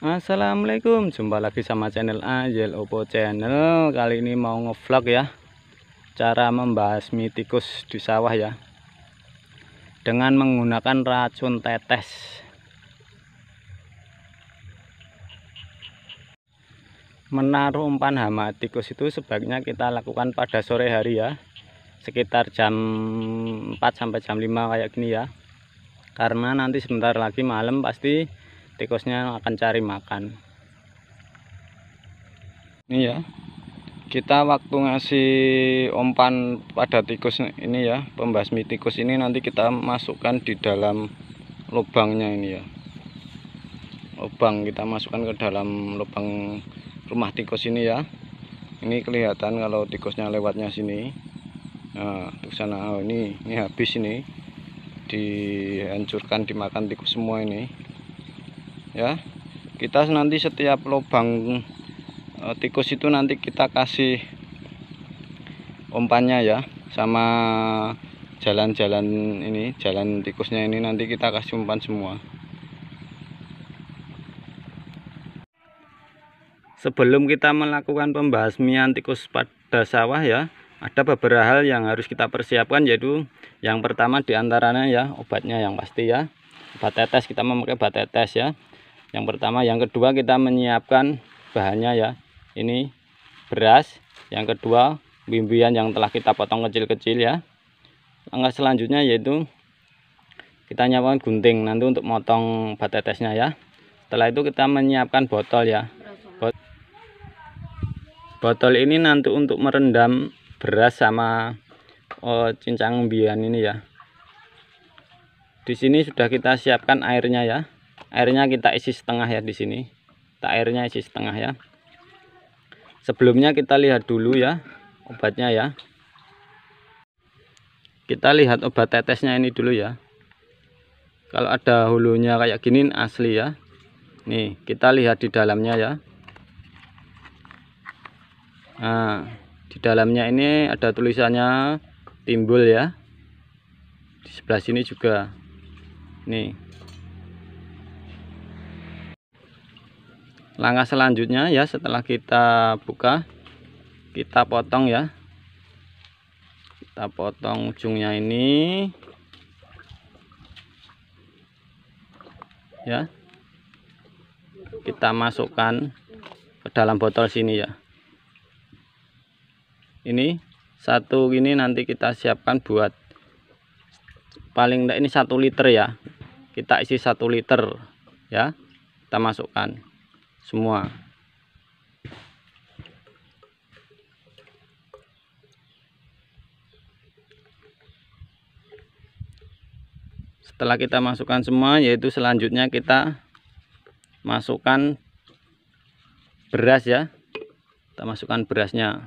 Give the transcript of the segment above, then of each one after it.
Assalamualaikum, jumpa lagi sama channel Ayel Opo Channel. Kali ini mau ngevlog ya, cara membasmi tikus di sawah ya, dengan menggunakan racun tetes. Menaruh umpan hama tikus itu sebaiknya kita lakukan pada sore hari ya, sekitar jam 4 sampai jam 5 kayak gini ya, karena nanti sebentar lagi malam pasti tikusnya akan cari makan. Ini ya, kita waktu ngasih umpan pada tikus ini ya, pembasmi tikus ini nanti kita masukkan di dalam lubangnya ini ya, lubang kita masukkan ke dalam lubang rumah tikus ini ya. Ini kelihatan kalau tikusnya lewatnya sini. Nah, ke sana. Oh, ini habis ini, dihancurkan, dimakan tikus semua ini ya. Kita nanti setiap lubang tikus itu nanti kita kasih umpannya ya, sama jalan-jalan ini, jalan tikusnya ini nanti kita kasih umpan semua. Sebelum kita melakukan pembasmian tikus pada sawah ya, ada beberapa hal yang harus kita persiapkan, yaitu yang pertama diantaranya ya, obatnya yang pasti ya, obat tetes. Kita memakai obat tetes ya, yang pertama. Yang kedua, kita menyiapkan bahannya ya, ini beras. Yang kedua, bimbian yang telah kita potong kecil-kecil ya. Langkah selanjutnya yaitu kita nyiapkan gunting nanti untuk motong obat tetesnya ya. Setelah itu kita menyiapkan botol ya. Botol ini nanti untuk merendam beras sama cincang bimbian ini ya. Di sini sudah kita siapkan airnya ya. Airnya kita isi setengah ya di sini. Airnya isi setengah ya. Sebelumnya kita lihat dulu ya obatnya ya. Kita lihat obat tetesnya ini dulu ya. Kalau ada hulunya kayak gini asli ya. Nih, kita lihat di dalamnya ya. Nah, di dalamnya ini ada tulisannya timbul ya. Di sebelah sini juga. Nih. Langkah selanjutnya ya, setelah kita buka, kita potong ya. Kita potong ujungnya ini ya. Kita masukkan ke dalam botol sini ya. Ini satu gini nanti kita siapkan buat paling enggak ini 1 liter ya. Kita isi 1 liter ya. Kita masukkan semua. Setelah kita masukkan semua, yaitu selanjutnya kita masukkan beras ya. Kita masukkan berasnya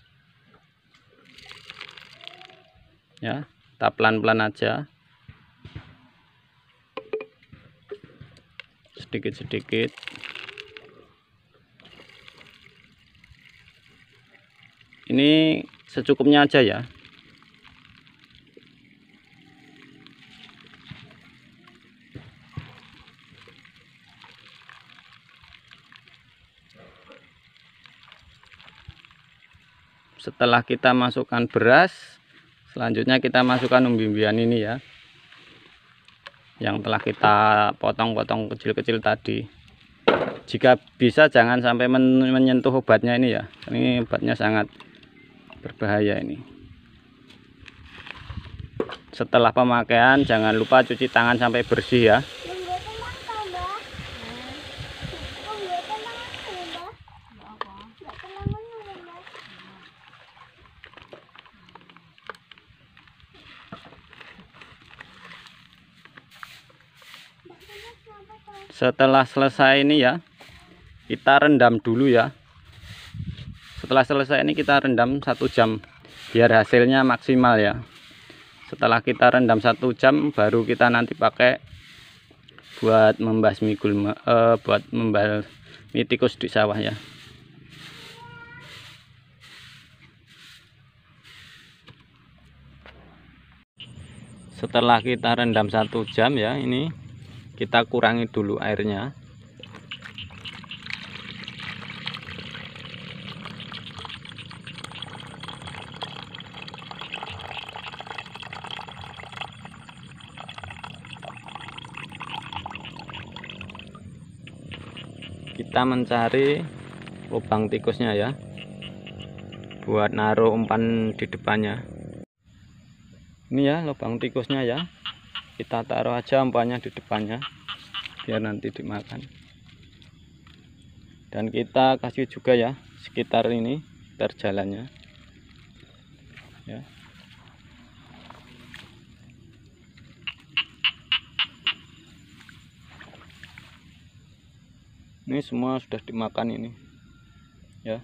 ya, kita pelan-pelan aja, sedikit-sedikit. Ini secukupnya aja ya. Setelah kita masukkan beras, selanjutnya kita masukkan bimbian ini ya, yang telah kita potong-potong kecil-kecil tadi. Jika bisa jangan sampai menyentuh obatnya ini ya. Ini obatnya sangat berbahaya ini. Setelah pemakaian jangan lupa cuci tangan sampai bersih ya. Setelah selesai ini ya, kita rendam dulu ya. Setelah selesai ini kita rendam 1 jam biar hasilnya maksimal ya. Setelah kita rendam 1 jam baru kita nanti pakai buat membasmi gulma, buat membasmi tikus di sawah ya. Setelah kita rendam 1 jam ya, ini kita kurangi dulu airnya. kita mencari lubang tikusnya ya, buat naruh umpan di depannya. Ini ya lubang tikusnya ya, kita taruh aja umpannya di depannya biar nanti dimakan. Dan kita kasih juga ya sekitar ini terjalannya ya. Ini semua sudah dimakan ini ya,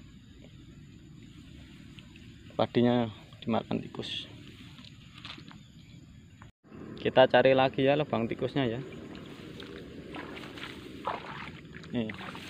padinya dimakan tikus. Kita cari lagi ya lubang tikusnya ya. Nih.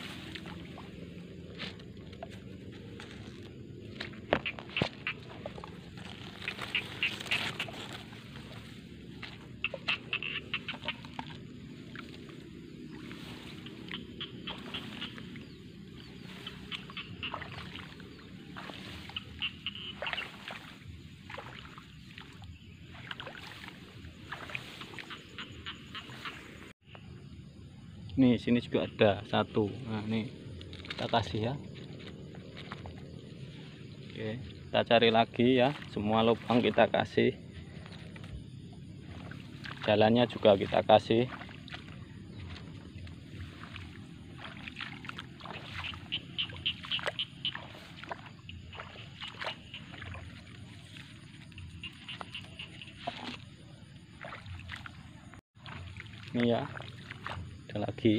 Nih sini juga ada satu. Nah nih kita kasih ya. Oke, kita cari lagi ya, semua lubang kita kasih, jalannya juga kita kasih. Ini ya, ada lagi.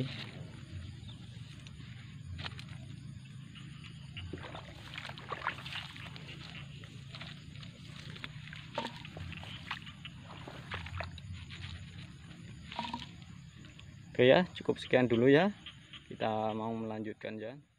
Oke ya, cukup sekian dulu ya. Kita mau melanjutkan ya.